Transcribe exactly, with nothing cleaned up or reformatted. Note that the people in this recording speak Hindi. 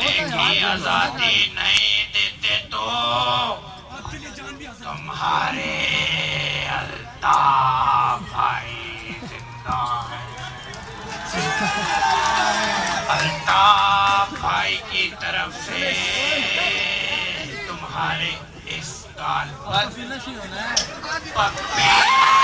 की आजादी नहीं देते तो तुम्हारे अल्ताफ भाई जिंदा है। अल्ताफ भाई की तरफ से तुम्हारे इस काल पर